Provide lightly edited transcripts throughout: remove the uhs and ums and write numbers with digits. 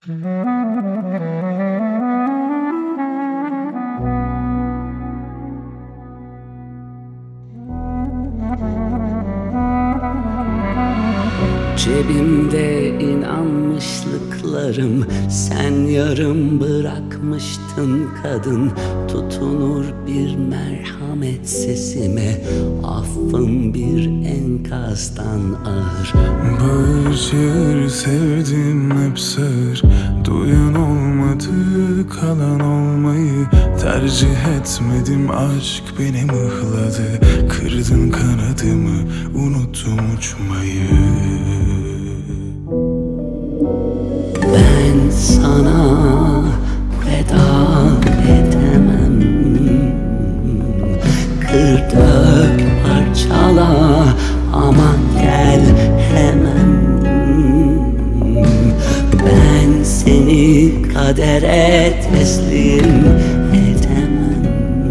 Cebimde inanmışlıklarım, sen yarım bırakmıştın kadın. Tutunur bir merhamet sesime, affım bir enkazdan ağır. Bağır sevdim hep sır, duyan olmadı kalan olmayı. Tercih etmedim, aşk beni mıhladı. Kırdın kanadımı, unuttum uçmayı. Ben sana veda edemem. Kır dök parçala ama gel hemen. Ben seni kadere teslim edemem.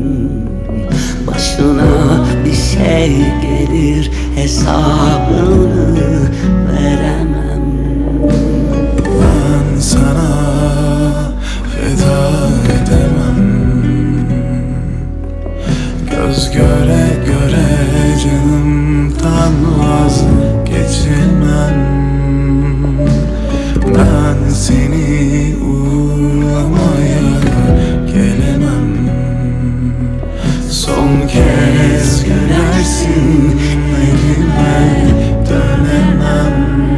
Başına bir şey gelir, hesabını veremem. Ben sana veda edemem. Göz göre göre canımdan vazgeçemem. Ben seni uğurlamaya gelemem. Son kez gülersin, evime dönemem.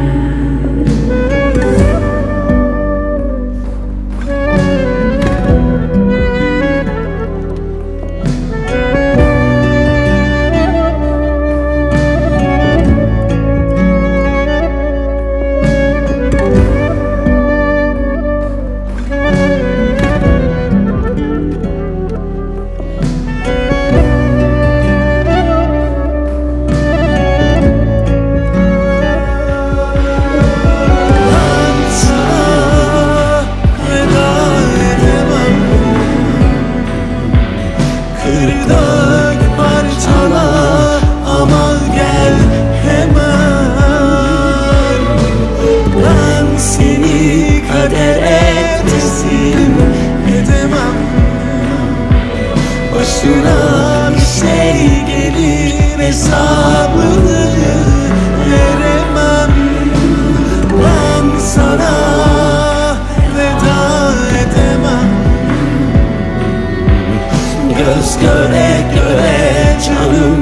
Kırdak parçala ama gel hemen. Ben seni kadere teslim edemem. Başına bir şey gelir, hesabını veremem. Ben sana veda edemem. Göz göre göre canım